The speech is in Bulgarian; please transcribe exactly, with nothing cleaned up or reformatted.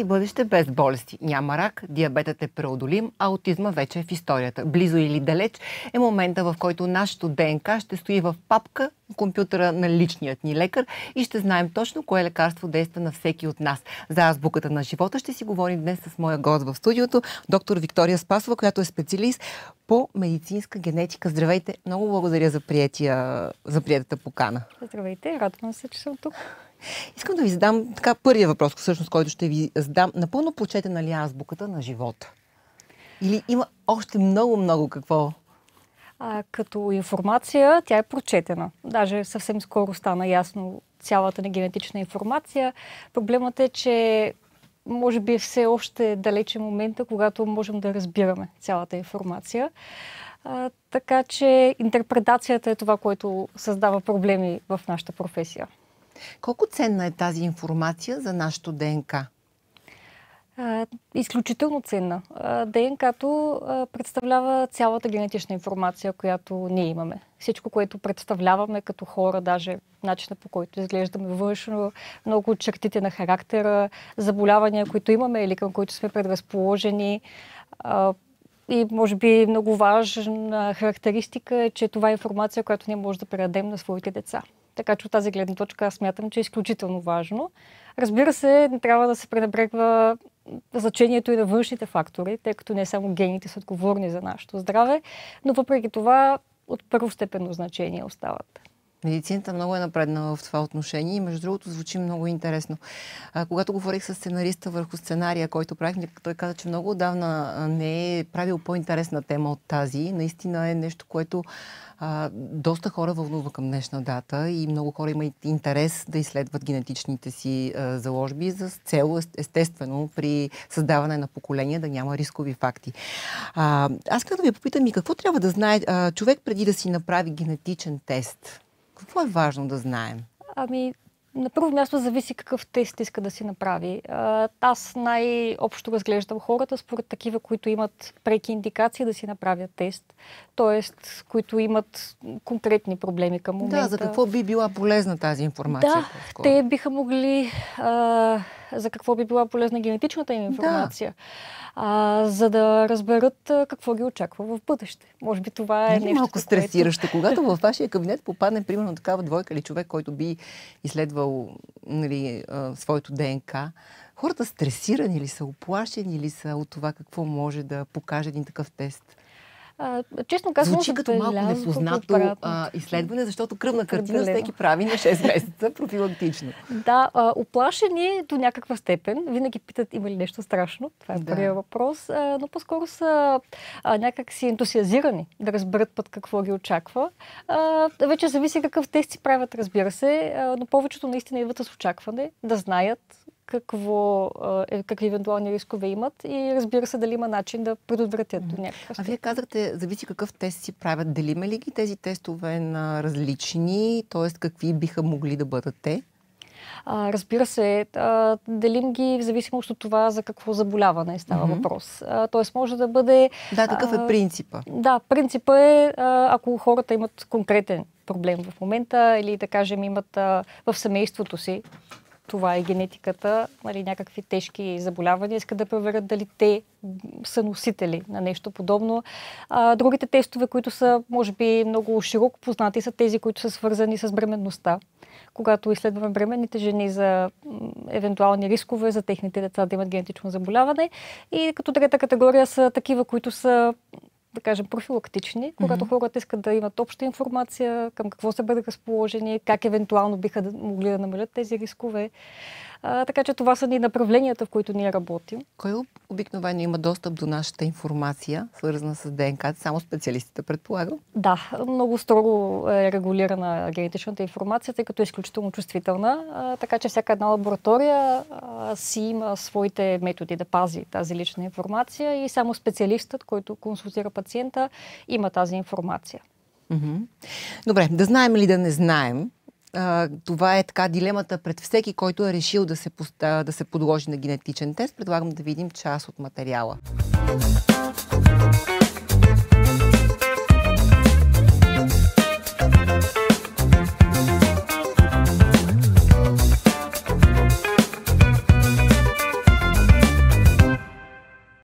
си бъдеще без болести. Няма рак, диабетът е преодолим, а аутизма вече е в историята. Близо или далеч е момента, в който нашето ДНК ще стои в папка в компютъра на личният ни лекар и ще знаем точно кое лекарство действа на всеки от нас. За азбуката на живота ще си говорим днес с моя гост в студиото, доктор Виктория Спасова, която е специалист по медицинска генетика. Здравейте! Много благодаря за, приятия, за приятата покана. Здравейте! Радвам се, че съм тук. Искам да ви задам така първия въпрос, всъщност, който ще ви задам. Напълно прочетена ли е азбуката на живота? Или има още много-много какво? А, като информация, тя е прочетена. Даже съвсем скоро стана ясно цялата ни генетична информация. Проблемът е, че може би е все още далече момента, когато можем да разбираме цялата информация. А, така че интерпретацията е това, което създава проблеми в нашата професия. Колко ценна е тази информация за нашото ДНК? А, изключително ценна. А, ДНК-то а, представлява цялата генетична информация, която ние имаме. Всичко, което представляваме като хора, даже начина, по който изглеждаме външно, много от чертите на характера, заболявания, които имаме или към които сме предразположени. А, И може би много важна характеристика е, че това е информация, която ние може да предадем на своите деца. Така че от тази гледна точка аз смятам, че е изключително важно. Разбира се, не трябва да се пренебрегва значението и на външните фактори, тъй като не само гените са отговорни за нашето здраве, но въпреки това от първостепенно значение остават. Медицината много е напреднала в това отношение и между другото звучи много интересно. А, когато говорих с сценариста върху сценария, който правих, той каза, че много отдавна не е правил по-интересна тема от тази. Наистина е нещо, което а, доста хора вълнува към днешна дата и много хора имат интерес да изследват генетичните си а, заложби за цел, естествено, при създаване на поколения да няма рискови факти. А, аз искам да ви попитам и какво трябва да знае а, човек преди да си направи генетичен тест? Какво е важно да знаем? Ами, на първо място зависи какъв тест иска да си направи. Аз най-общо разглеждам хората според такива, които имат преки индикации да си направят тест. Тоест, които имат конкретни проблеми към момента. Да, за какво би била полезна тази информация? Да, по-скоро? Те биха могли... А, за какво би била полезна генетичната им информация. Да. А, за да разберат а, какво ги очаква в бъдеще. Може би това е не нещо, малко стресиращо, което... когато във вашия кабинет попадне примерно такава двойка или човек, който би изследвал, нали, а, своето ДНК. Хората стресирани ли са, уплашени ли са от това какво може да покаже един такъв тест? А, честно казвам, звучи като малко непознато а, изследване, защото кръвна картина всеки прави на шест месеца профилактично. Да, а, уплашени до някаква степен. Винаги питат има ли нещо страшно. Това е да. първият въпрос. А, но по-скоро са а, някак си ентусиазирани да разберат път какво ги очаква. А, вече зависи какъв тест си правят, разбира се, а, но повечето наистина идват с очакване да знаят какво, е, какви евентуални рискове имат и разбира се дали има начин да предотвратят до някакъв. А вие казахте, зависи какъв тест си правят. Делиме ли ги тези тестове на различни, т.е. какви биха могли да бъдат те? А, разбира се, а, делим ги в зависимост от това за какво заболяване става mm-hmm. въпрос. А, тоест може да бъде... Да, какъв е принципа? А, да, принципа е, а, ако хората имат конкретен проблем в момента или да кажем имат а, в семейството си, това е генетиката, нали, някакви тежки заболявания, искат да проверят дали те са носители на нещо подобно. А, другите тестове, които са, може би, много широко познати, са тези, които са свързани с бременността. Когато изследваме бременните жени за евентуални рискове, за техните деца да имат генетично заболяване. И като трета категория са такива, които са, да кажем, профилактични, когато mm-hmm. хората искат да имат обща информация, към какво се бъдат разположени, как евентуално биха да, могли да намалят тези рискове. А, така че това са ни направленията, в които ние работим. Кой обикновено има достъп до нашата информация, свързана с ДНК? Само специалистите, предполагам? Да, много строго е регулирана генетичната информация, тъй като е изключително чувствителна. А, така че всяка една лаборатория а, си има своите методи да пази тази лична информация и само специалистът, който консултира пациента, има тази информация. Mm-hmm. Добре, да знаем или да не знаем? Това е така дилемата пред всеки, който е решил да се, поста, да се подложи на генетичен тест. Предлагам да видим част от материала.